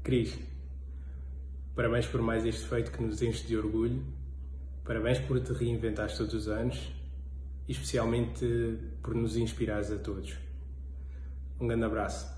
Cris, parabéns por mais este feito que nos enche de orgulho, parabéns por te reinventares todos os anos e especialmente por nos inspirares a todos. Um grande abraço.